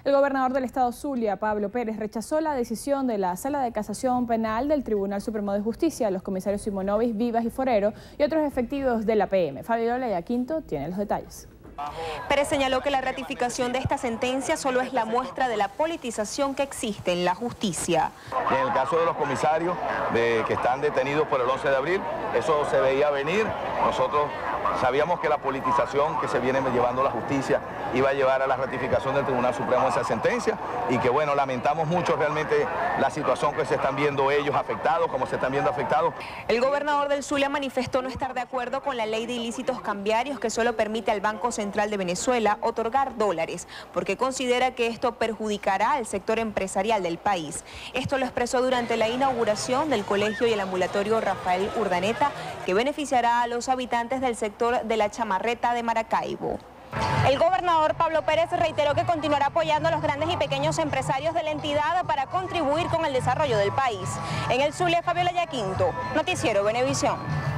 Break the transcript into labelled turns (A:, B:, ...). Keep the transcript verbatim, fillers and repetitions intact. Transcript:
A: El gobernador del estado Zulia, Pablo Pérez, rechazó la decisión de la Sala de Casación Penal del Tribunal Supremo de Justicia. Los comisarios Simonovic, Vivas y Forero y otros efectivos de la P M. Fabiola Yaquinto tiene los detalles.
B: Pérez señaló que la ratificación de esta sentencia solo es la muestra de la politización que existe en la justicia.
C: Y en el caso de los comisarios de, que están detenidos por el once de abril, eso se veía venir. Nosotros sabíamos que la politización que se viene llevando la justicia iba a llevar a la ratificación del Tribunal Supremo de esa sentencia y que bueno, lamentamos mucho realmente la situación que se están viendo ellos afectados, como se están viendo afectados.
B: El gobernador del Zulia manifestó no estar de acuerdo con la ley de ilícitos cambiarios que solo permite al Banco Central de Venezuela otorgar dólares, porque considera que esto perjudicará al sector empresarial del país. Esto lo expresó durante la inauguración del colegio y el ambulatorio Rafael Urdaneta, que beneficiará a los habitantes del sector de la Chamarreta de Maracaibo. El gobernador Pablo Pérez reiteró que continuará apoyando a los grandes y pequeños empresarios de la entidad para contribuir con el desarrollo del país. En el Zulia, Fabiola Yaquinto, Noticiero Venevisión.